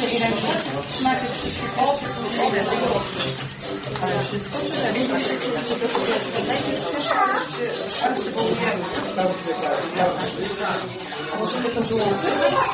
i ręce. Najpierw ale wszystko, czy lepiej? Najpierw też szarcie połujemy. A możemy to wyłączyć?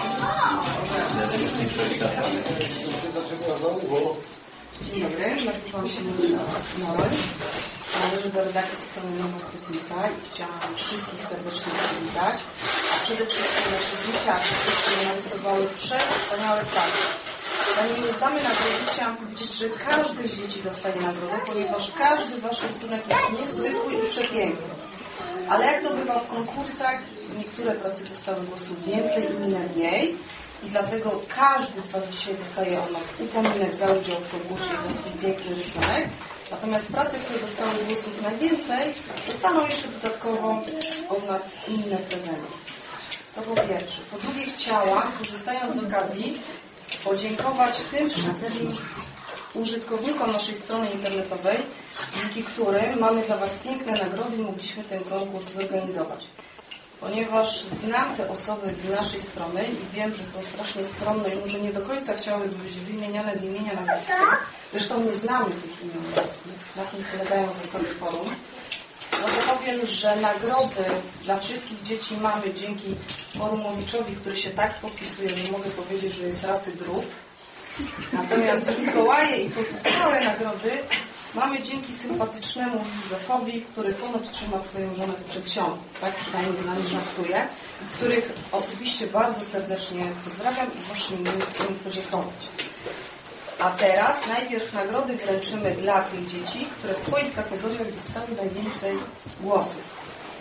Dzień dobry, nazywam się Marek. Należę do redakcji strony Nowa Stopnica i chciałam wszystkich serdecznie przywitać, a przede wszystkim nasze dzieciaki, które narysowały przewspaniałe prace. Zanim rozdamy nagrody, chciałam powiedzieć, że każdy z dzieci dostaje nagrodę, ponieważ każdy wasz rysunek jest niezwykły i przepiękny. Ale jak to bywa w konkursach, niektóre prace dostały głosów więcej, inne mniej. I dlatego każdy z was dzisiaj dostaje od nas upominek za udział w konkursie za swój piękny rysunek. Natomiast prace, które dostały głosów najwięcej, dostaną jeszcze dodatkowo od nas inne prezenty. To po pierwsze. Po drugie chciałam, korzystając z okazji, podziękować tym wszystkim użytkownikom naszej strony internetowej, dzięki którym mamy dla was piękne nagrody i mogliśmy ten konkurs zorganizować. Ponieważ znam te osoby z naszej strony i wiem, że są strasznie skromne i może nie do końca chciałyby być wymieniane z imienia nazwiska. Zresztą nie znamy tych imion i nazwisk, na tym polegają zasady forum. No to powiem, że nagrody dla wszystkich dzieci mamy dzięki forumowiczowi, który się tak podpisuje, że mogę powiedzieć, że jest rasy drób. Natomiast Mikołaje i pozostałe nagrody mamy dzięki sympatycznemu Józefowi, który ponoć trzyma swoją żonę w przedsionku. Tak przynajmniej z nami żartuje. Których osobiście bardzo serdecznie pozdrawiam i w waszym imieniu chcę im podziękować. A teraz najpierw nagrody wręczymy dla tych dzieci, które w swoich kategoriach dostały najwięcej głosów.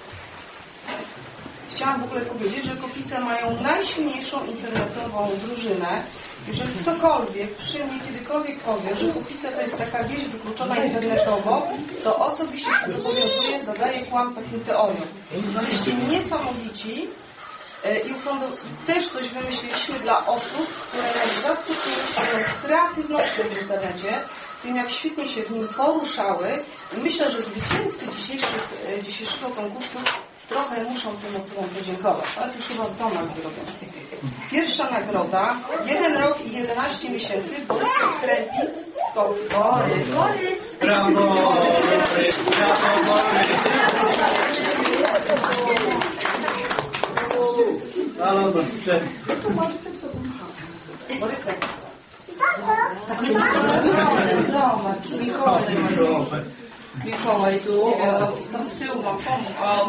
Chciałam w ogóle powiedzieć, że Kopice mają najsilniejszą internetową drużynę. Jeżeli ktokolwiek przy mnie kiedykolwiek powie, że Kopice to jest taka wieś wykluczona internetowo, to osobiście się zobowiązuję, zadaję kłam takim teoriom. Jesteście niesamowici i też coś wymyśliliśmy dla osób, które nas zaskutkują swoją kreatywnością w internecie, tym jak świetnie się w nim poruszały. I myślę, że zwycięzcy dzisiejszego konkursu trochę muszą tym osobom podziękować, ale to już chyba w domach zrobią. Pierwsza nagroda, 1 rok i 11 miesięcy, Borys Krępic z Kopii. Borys! Brawo! Borys! Brawo, Borys! Borysek. Mikołaj tu, tam z tyłu mam pomóc.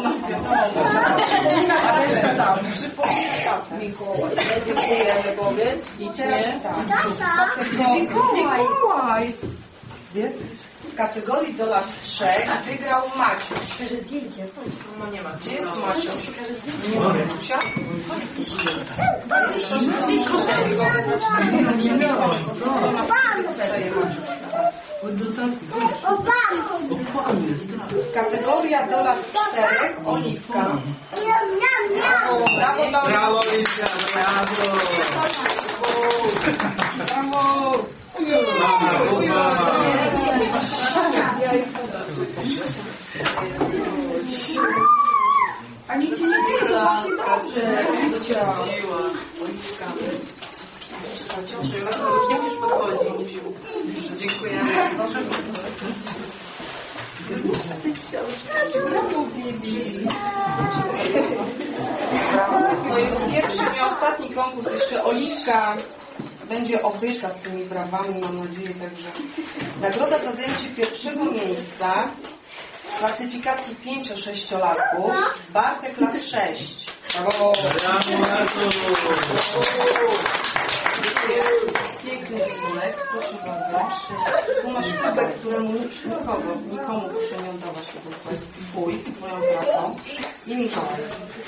Ale jeszcze tam, przypomnę Mikołaj. Dziękujemy, powiedz. I teraz tak. Mikołaj. W kategorii do lat 3 wygrał Maciuś. Pokażę zdjęcie. No nie ma. Gdzie jest Maciuś? Nie ma Maciusia? Kategoria do lat 4 Oliwka. Brawo, Oliwka! Brawo! A nic się nie dzieje, to właśnie dobrze. Oliwka. Już nie musisz podchodzić. Dziękujemy. Proszę. To jest pierwszy i ostatni konkurs. Jeszcze Oliwka będzie obryka z tymi brawami, mam nadzieję. Także nagroda za zajęcie pierwszego miejsca w klasyfikacji 5-6-latków. Bartek lat 6. Brawo! Piękny rysunek, proszę bardzo. Tu masz kubek, któremu nikomu proszę nie oddawać, bo to jest twój, z twoją pracą. I Mikołaj.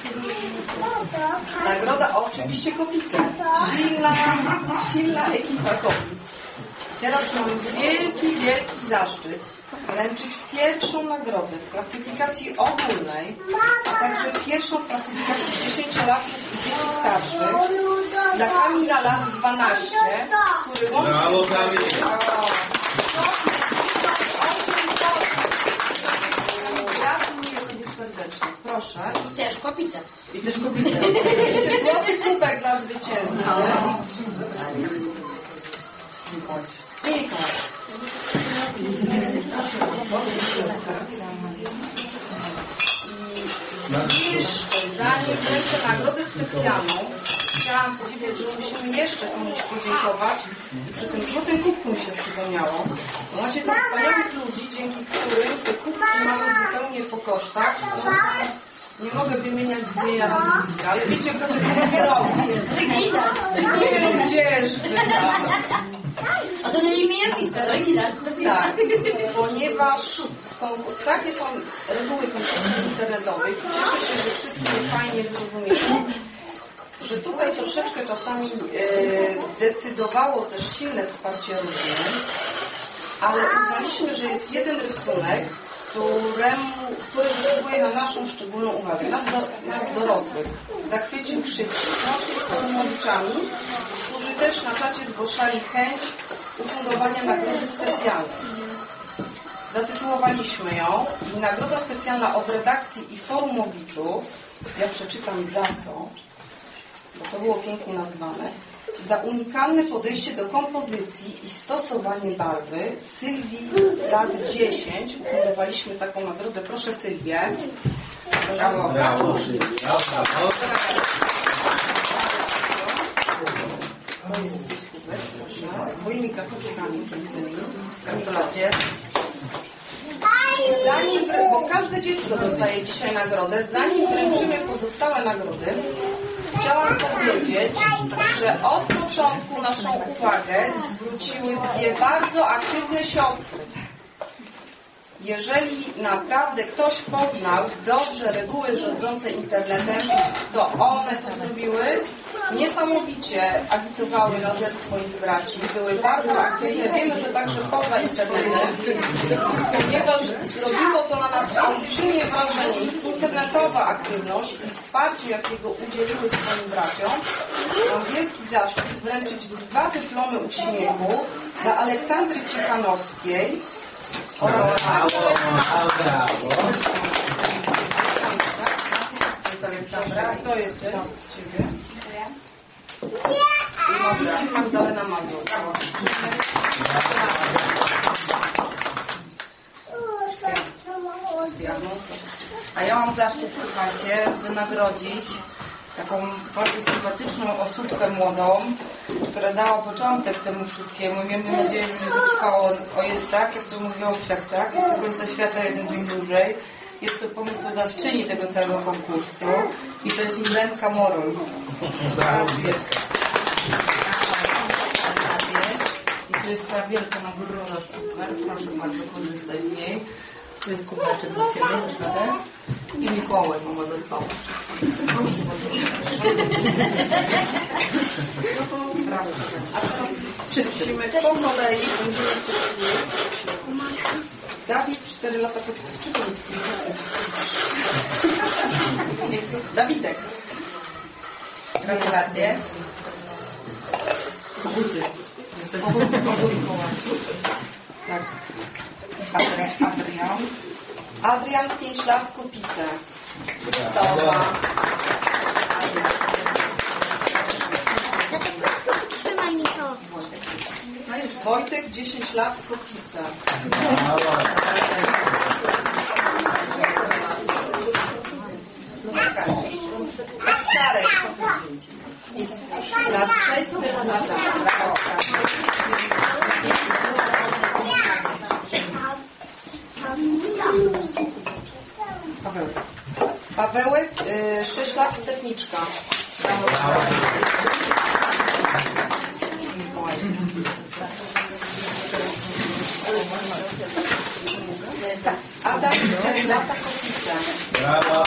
Nagroda oczywiście Kopice. Silna ekipa Kopic. Teraz mam wielki zaszczyt wręczyć pierwszą nagrodę w klasyfikacji ogólnej, a także pierwszą w klasyfikacji 10-latków i dzieci starszych dla Kamila lat 12, który łącznie... Brawo, Kamil! Gratuluję Tobie serdecznie. Proszę. I też Kopice. I też Kopice. Jeszcze złoty kubek dla zwycięzcy. specjalną. Chciałam powiedzieć, że musimy jeszcze komuś podziękować i przy tym złotym kubku mi się przypomniało. Bo macie tu wspaniałych ludzi, dzięki którym te kubki mamy zupełnie po kosztach. No, nie mogę wymieniać zmienia nazwiska, ale wiecie, kto te kubki robi? Nie wiem, gdzieżby tam. A to nie imię nazwisko, Tak, ponieważ takie są reguły konkursów internetowych. Cieszę się, że wszyscy je fajnie zrozumieli, że tutaj troszeczkę czasami decydowało też silne wsparcie rodziny, ale uznaliśmy, że jest jeden rysunek, który zasługuje na naszą szczególną uwagę, nas dorosłych. Zachwycił wszystkich, łącznie z pełnomłodziczami, którzy też na czacie zgłaszali chęć ufundowania nagrody specjalnej. Zatytułowaliśmy ją Nagroda specjalna od redakcji i forumowiczów. Ja przeczytam za co, bo to było pięknie nazwane. Za unikalne podejście do kompozycji i stosowanie barwy Sylwii lat 10 ufundowaliśmy taką nagrodę. Proszę Sylwię. Brawo, brawo. To jest biskupek, proszę. Z swoimi kaczuszkami pięknymi. Gratulacje. Bo każde dziecko dostaje dzisiaj nagrodę. Zanim wręczymy pozostałe nagrody, chciałam powiedzieć, że od początku naszą uwagę zwróciły dwie bardzo aktywne siostry. Jeżeli naprawdę ktoś poznał dobrze reguły rządzące internetem, to one to zrobiły. Niesamowicie agitowały na rzecz swoich braci, były bardzo aktywne. Wiemy, że także poza internetem, ponieważ zrobiło to na nas olbrzymie wrażenie. Ich internetowa aktywność i wsparcie, jakiego udzieliły swoim braciom, mam wielki zaszczyt wręczyć 2 dyplomy uśmiechu za Aleksandry Ciechanowskiej oraz Aleksandra. To jest dla Ciebie. I Magdalena Mazur. A ja mam zaszczyt, słuchajcie, wynagrodzić taką bardzo sympatyczną osóbkę młodą, która dała początek temu wszystkiemu. Miejmy nadzieję, że będzie to trwało tak, jak to mówiło tak, do końca świata jeden dzień dłużej. Jest to pomysłodawczyni tego całego konkursu i to jest Milenka Moruń. I to jest ta wielka nagroda, super, proszę bardzo, korzystaj z niej. Tu jest kubeczek dla Ciebie, naprawdę. I Mikołaj mama dostała. No to brawo. A teraz wszyscy po kolei będziemy Dawid 4 lata po Dawidek. Gratulacje. Koguty. Tak. Adrian 5 lat, Kupice. Sowa. Trzymaj mi to. Wojtek 10 lat, Kupice. Starek. Lat 6 lata. Pawełek 6 lat, Stepniczka. Adam 4 lata, Kopice. Brawo!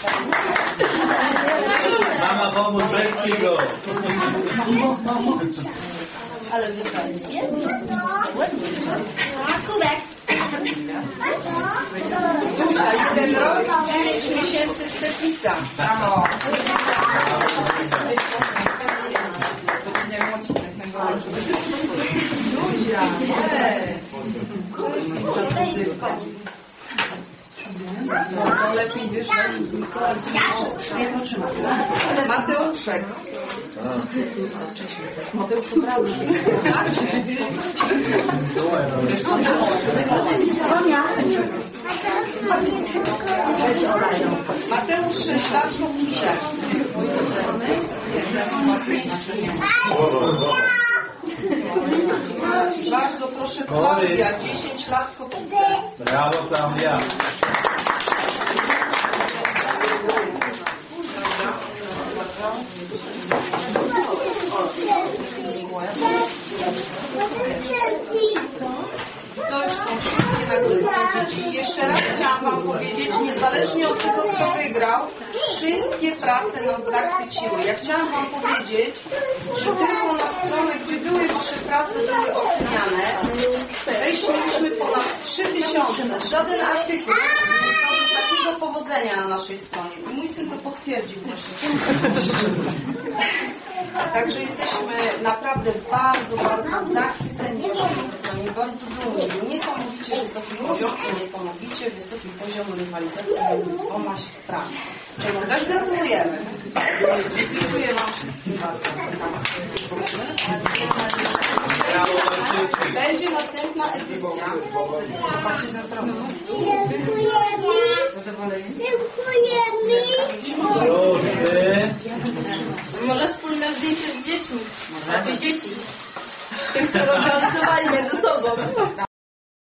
Mama pomóż weźcie go! Ale wygląda. Kubek. Zuzia, 1 rok, 9 miesięcy, Stepnica. Brawo! Zuzia, to lepiej wiesz, Mateuszek. Mateusz obrazu. Sonia. Mateusz Szlaczków Kisiak. Bardzo proszę, Klaudia, 10 lat Kopice. Brawo, Klaudia. To już są wszystkie nagrody dla dzieci. Jeszcze raz chciałam Wam powiedzieć, niezależnie od tego, kto wygrał, wszystkie prace nas zachwyciły. Ja chciałam Wam powiedzieć, że tylko na stronę, gdzie były Wasze prace, były oceniane, weszliśmy ponad 3000. Żaden artykuł nie zdobył takiego powodzenia na naszej stronie. I mój syn to potwierdził właśnie. Także jesteśmy naprawdę bardzo, bardzo zachwyceni Waszymi pracami, bardzo dumni. Niesamowicie wysoki poziom i niesamowicie wysoki poziom rywalizacji między dwoma siostrami. Czego też gratulujemy. Dziękuję Wam wszystkim bardzo. Brawo, Marczyki. Będzie następna edycja. Patrzcie na stronę. Proszę. Może wspólne zdjęcie z dziećmi. Raczej dzieci. Tych, co organizowali między sobą.